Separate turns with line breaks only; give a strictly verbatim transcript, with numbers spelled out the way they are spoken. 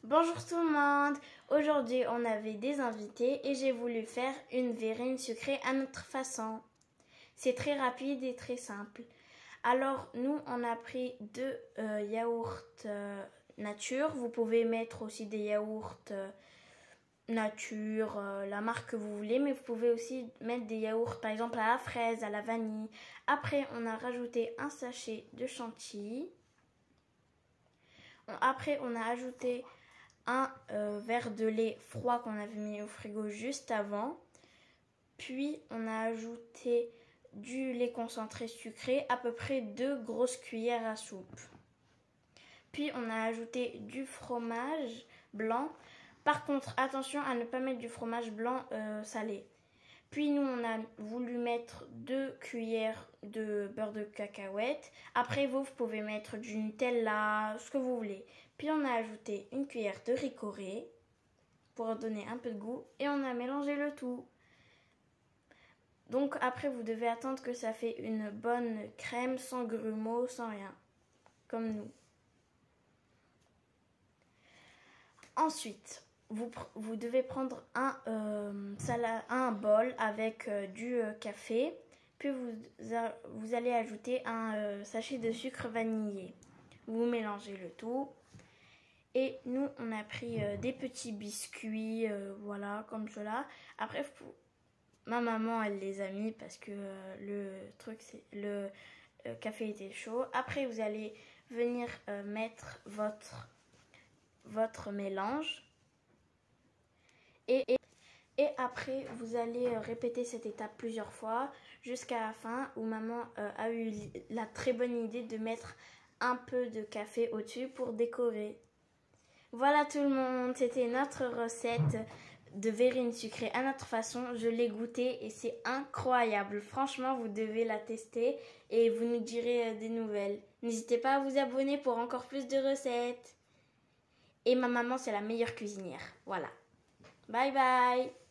Bonjour tout le monde. Aujourd'hui on avait des invités et j'ai voulu faire une verrine sucrée à notre façon. C'est très rapide et très simple. Alors nous on a pris deux euh, yaourts euh, nature. Vous pouvez mettre aussi des yaourts euh, nature, euh, la marque que vous voulez, mais vous pouvez aussi mettre des yaourts par exemple à la fraise, à la vanille. Après on a rajouté un sachet de chantilly. Après on a ajouté un euh, verre de lait froid qu'on avait mis au frigo juste avant. Puis on a ajouté du lait concentré sucré, à peu près deux grosses cuillères à soupe. Puis on a ajouté du fromage blanc. Par contre, attention à ne pas mettre du fromage blanc euh, salé. Puis nous, on a voulu mettre deux cuillères de beurre de cacahuète. Après, vous, vous pouvez mettre du Nutella, ce que vous voulez. Puis on a ajouté une cuillère de ricoré pour donner un peu de goût. Et on a mélangé le tout. Donc après, vous devez attendre que ça fait une bonne crème sans grumeaux, sans rien. Comme nous. Ensuite, vous, vous devez prendre un, euh, salade, un bol avec euh, du euh, café. Puis vous, vous allez ajouter un euh, sachet de sucre vanillé. Vous mélangez le tout. Et nous, on a pris euh, des petits biscuits, euh, voilà, comme cela. Après, vous, ma maman, elle les a mis parce que euh, le truc, c'est le euh, café était chaud. Après, vous allez venir euh, mettre votre, votre mélange. Et, et, et après, vous allez euh, répéter cette étape plusieurs fois jusqu'à la fin où maman euh, a eu la très bonne idée de mettre un peu de café au-dessus pour décorer. Voilà tout le monde, c'était notre recette de verrine sucrée à notre façon. Je l'ai goûtée et c'est incroyable. Franchement, vous devez la tester et vous nous direz des nouvelles. N'hésitez pas à vous abonner pour encore plus de recettes. Et ma maman, c'est la meilleure cuisinière. Voilà. Bye bye.